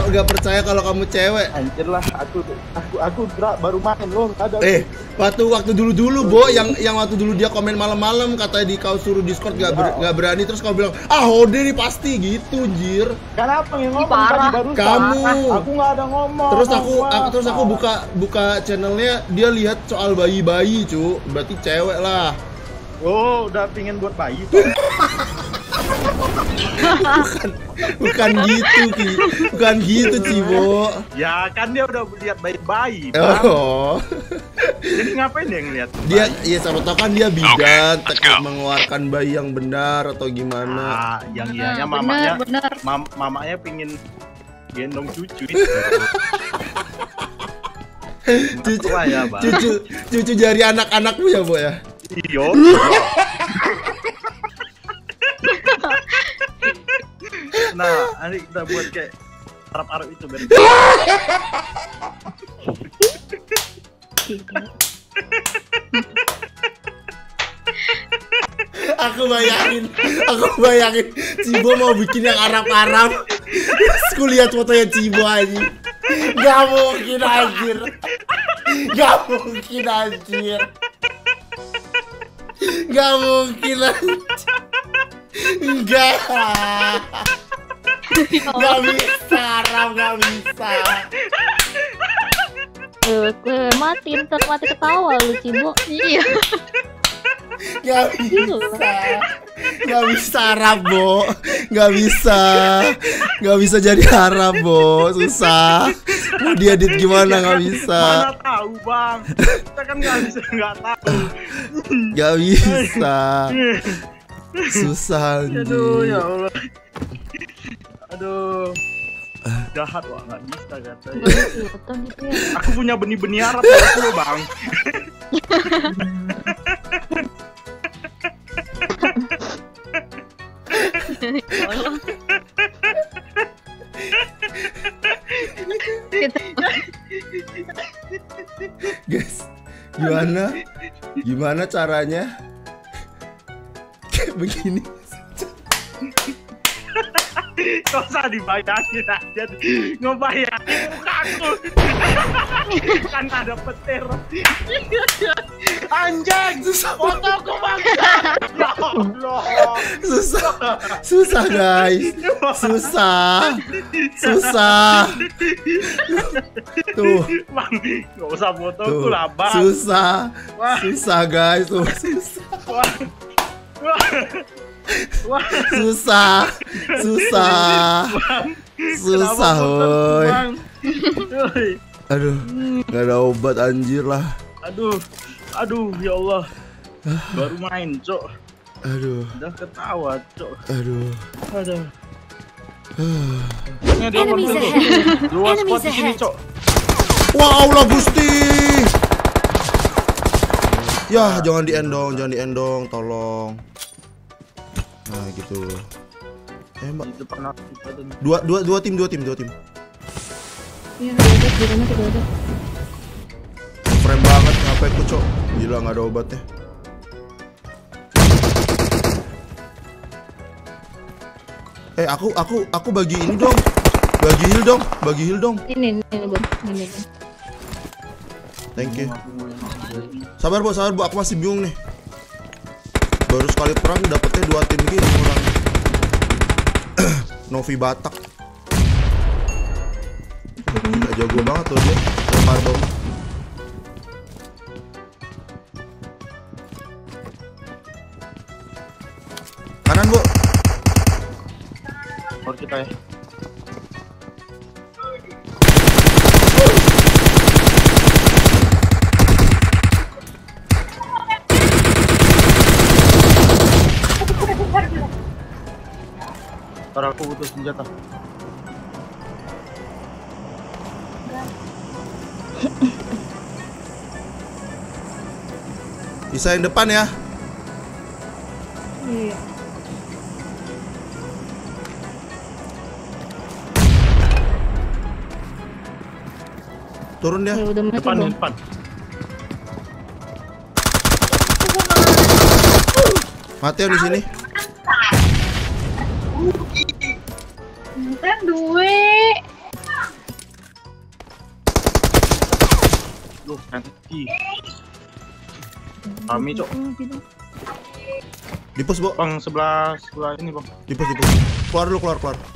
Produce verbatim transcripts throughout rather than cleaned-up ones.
nggak percaya kalau kamu cewek. Anjir lah, aku aku aku baru main loh, ada. Eh, waktu waktu dulu dulu Bo, yang yang waktu dulu dia komen malam-malam katanya di kau suruh Discord nggak ber, nggak berani, terus kau bilang ah Hode nih pasti gitu, jir. Kenapa yang ngomong tadi baru? Kamu. Aku nggak ada ngomong. Terus aku, aku terus aku buka buka channelnya, dia lihat soal bayi-bayi cu, berarti cewek lah. Oh, udah pingin buat bayi tuh. bukan bukan gitu Ki, bukan gitu Cibo. Ya kan dia udah lihat bayi-bayi. Oh. Jadi ngapain dia ngeliat? Dia ya sama tau kan dia bidan, teknik mengeluarkan bayi yang benar atau gimana? Ah, yang ianya mamanya, mam, mamanya pingin gendong cucu itu. cucu, ya, cucu, cucu jari anak-anakmu ya, Bo ya? Iyo. Nah, nanti kita buat kayak Arab-Arab itu biar. Aku bayangin, aku bayangin Cibo mau bikin yang Arab-Arab. Terus aku lihat fotonya Cibo aja. Gak mungkin anjir. Gak mungkin anjir. Gak mungkin anjir. Enggak. Gak bisa, Ram, gak bisa. Eh, mati, ntar mati ketawa lu Cibo. Iya. Gak bisa. Gak bisa Arab, Bo. Gak bisa. Gak bisa jadi Arab, Bo. Susah. Mau diedit gimana gak bisa. Mana tahu, Bang. Kita kan gak bisa, gak tahu. Gak bisa. Susah anjir. Aduh, ya Allah. Aduh. Jahat wah, nggak bisa katanya. Aku punya benih-benih Arab aku loh, Bang. Guys, gimana? Gimana caranya? Kayak begini. Kau usah dibayangin aja, ngebayangin mukaku. Kan ada petir. Anjing, fotoku Bang. Ya Allah. Susah, susah guys, susah, susah. Tuh, Bang, nggak usah fotoku lah, Bang. Susah, susah guys, tuh susah. Wah. Wah. Susah, susah, susah, woi. Aduh, nggak ada obat anjir lah. Aduh, aduh, ya Allah. Baru main, Cok. Aduh. Udah ketawa, Cok. Aduh. Aduh. Ini dia kon dulu. Dua spot di sini, Cok. Wah, Allah Gusti. Ya, jangan diendong, jangan diendong, tolong. Nah, gitu. Eh, Mbak. Dua, dua, dua tim, dua tim, dua tim. Iya, ada di rumah juga ada. Frame banget, ngapain ku, Cok? Gila, nggak ada obatnya. Eh, aku, aku, aku bagi ini dong. Bagi heal dong, bagi heal dong. Ini, ini, Bang. Ini, Bang. Thank you. Sabar, Bu, sabar, Bu. Aku masih bingung nih. Baru sekali perang dapetnya dua tim gini orang. Novi Batak. Gila, jago banget tuh dia. Lempar bom. Kanan, Bu. Or kita ya. Ntar aku butuh senjata. Bisa yang depan ya. Iya. Turun dia. Ya, udah mati, Depan, Bang. depan. Mati yang di sini. Kan duit. Loh, nanti. Kami, Cok. Di pos, Bo. Bang, sebelah sebelah ini, Bang. Di pos, di pos. Keluar dulu, keluar, keluar.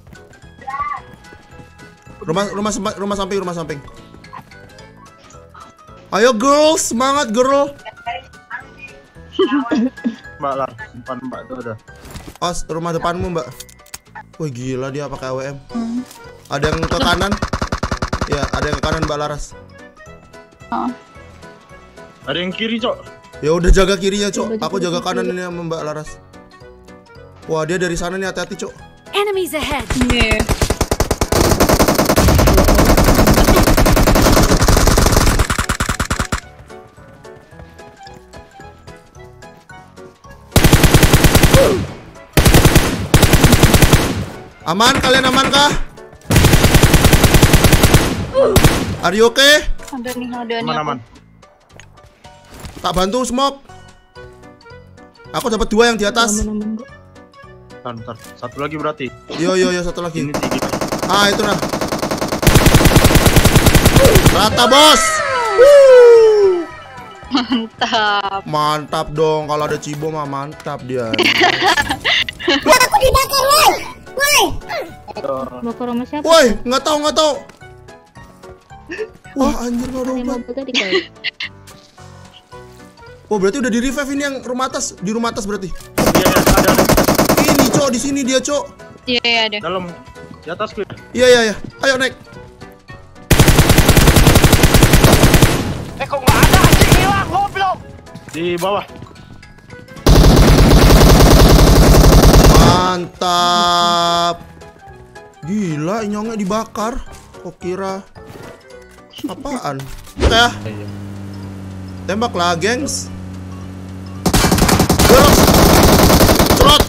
Rumah rumah sempa- rumah samping, rumah samping. Ayo girls, semangat girl. Mbak lah, depan Mbak tuh ada. Oh, rumah depanmu, Mbak. Wih, gila dia pakai A W M. Ada yang ke kanan. Ya, ada yang ke kanan, Mbak Laras. Oh. Ada yang kiri, Cok. Ya udah jaga kirinya, Cok. Aku jaga kanan ini sama Mbak Laras. Wah, dia dari sana nih, hati-hati, Cok. Enemies ahead. Yeah. Aman, kalian aman kah? Are you okay? Ada nih, ada nih. Aman-aman. Tak bantu smoke. Aku dapat dua yang di atas. Aman-aman kok. Bentar, bentar. Satu lagi berarti. Yo yo yo satu lagi. Ini tiga. Ah, itu nah. Rata, Bos. Mantap. Mantap dong, kalau ada Cibo mah mantap dia. Aku dibakar, woi. Woi. Bakar sama siapa? Woi, nggak tahu nggak tahu. Wah, anjir nggak ada Yang obat. mobil tadi kali. Oh, berarti udah di revive ini yang rumah atas, di rumah atas berarti. Iya, ya, ada, ada. Ini, Cok, di sini dia, Cok. Iya, iya ada. Dalam di atas gue. Iya, iya, iya. Ayo naik. Eh kok nggak ada anjing hilang goblok. Di bawah. Mantap. Gila, inyongnya dibakar. Kok kira apaan? Oke. Tembaklah, gengs. Dorong. Cerot.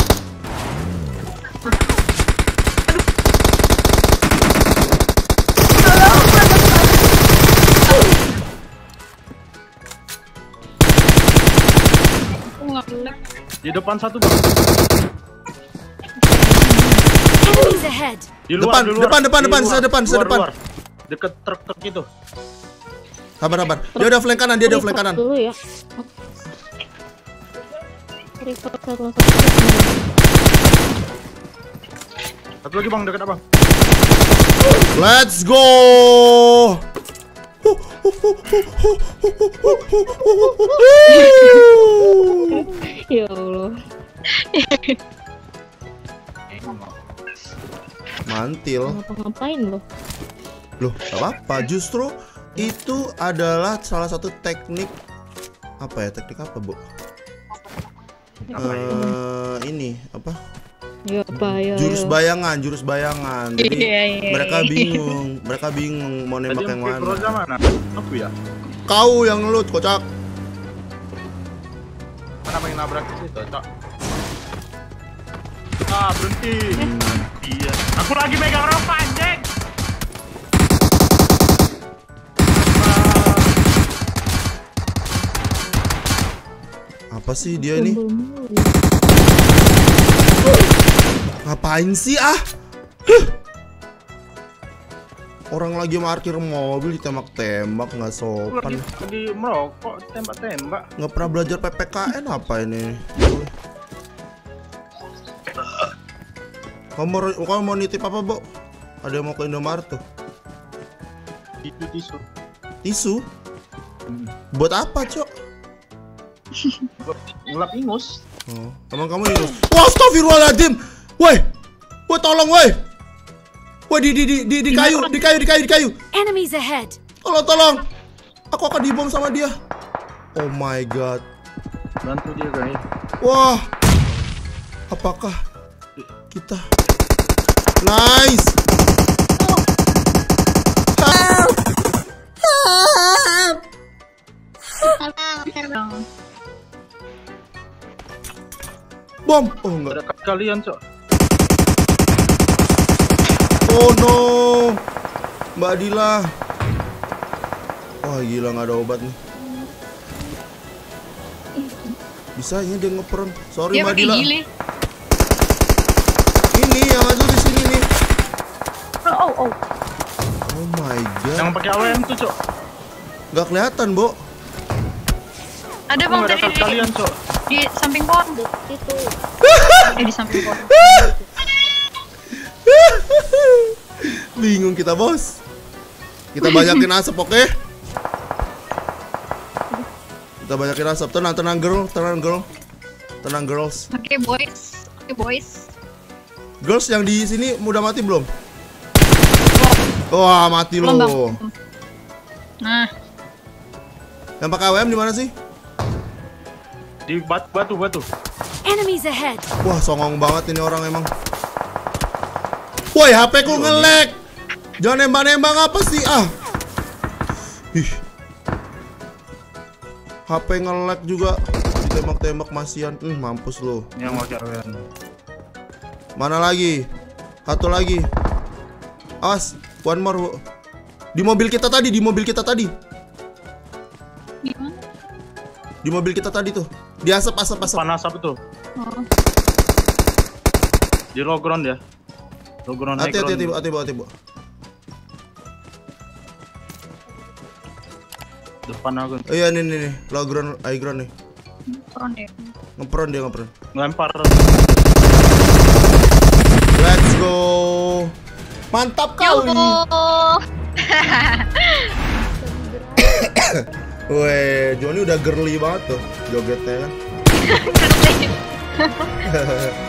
Di depan satu, Bang. Enemies ahead. Di Depan, di depan, depan, Di depan, luar. saya depan, saya Luar, depan. luar. Deket truk-truk itu. Sabar, sabar. Dia udah flank kanan, dia udah flank kanan. Dulu ya. Record satu satu. Satu lagi, Bang, dekat Abang. Let's go. Ya Allah. Mantil. Ngapa-ngapain lo? Loh, gak apa-apa. Justru itu adalah salah satu teknik. Apa ya? Teknik apa, Bu? Eh, ini apa? Ya apa ya? Jurus ya. bayangan, jurus bayangan. Jadi Iya, iya, mereka iya. bingung, mereka bingung mau Tadi nembak yang yang Groza mana. mana? Aku ya. Kau yang loot, kocak. Mana main nabrak ke situ, Cok? Ah, berhenti. Iya. Aku lagi megang ropa, anjing. Apa sih dia ini? Ngapain sih ah? Huh. Orang lagi parkir mobil ditembak-tembak, nggak Aku sopan. lagi, lagi merokok, tembak-tembak. Nggak pernah belajar P P K N apa ini? Kamu mau, kamu mau nitip apa, Bo? Ada yang mau ke Indomaret tuh? Itu tisu. Tisu? Hmm. Buat apa, Cok? Buat ngelap ingus. Oh, emang kamu ini? Wah, astagfirullahaladzim! Woi! Woi, tolong, woi! Woi, di, di, di, di, di kayu, di kayu, di kayu, di kayu! Enemies ahead. Tolong, tolong! Aku akan dibom sama dia. Oh my god. Bantu dia, guys. Wah! Apakah kita... Nice! Help! Help! Bom! Oh enggak. Ada kalian, Cok. Oh no, Mbak Dila. Wah gila, nggak ada obat nih. Bisa ini dia ngeperon. Sorry Dia Mbak pakai Dila. gile. Ini yang ada di sini nih. Oh, oh, oh. Oh my god. Yang pakai A W M tuh, Cok. Gak kelihatan, Bo. Ada Aku bang nggak tadi dapat di, kalian, Cok. di samping pohon. Itu. Eh di samping pohon. Bingung kita, Bos. Kita banyakin asap, oke? Kita banyakin asap. Tenang, tenang, girl. Tenang, girl. Tenang, girls. Oke boys. Oke boys. Girls yang di sini udah mati belum? Wah, mati Belum, Bang. loh. Nah, Yang pakai A W M di mana sih? Di batu batu batu. Enemies ahead. Wah, songong banget ini orang emang. Woi, H P ku nge-lag. Jangan nembak-nembak apa sih? Ah. Ih. H P nge-lag juga. Ditembak-tembak masian. Hmm, mampus lo. Yang pakai A W M. Mana lagi? Satu lagi. Awas, one more. Bu. Di mobil kita tadi, di mobil kita tadi. gimana? Di mobil kita tadi tuh. Di asap, asap, asap. Panas apa tuh? Oh. Di low ground ya. Low ground. high Hati-hati, hati, ground. hati, hati, Bu. Depan aku. Oh iya, nih, nih, nih. Low ground, high ground nih. Keren deh. Ngepron dia, ngepron. Ngelempar. Let's go. Mantap kali. Weh, Johnny udah girly banget tuh jogetnya kan.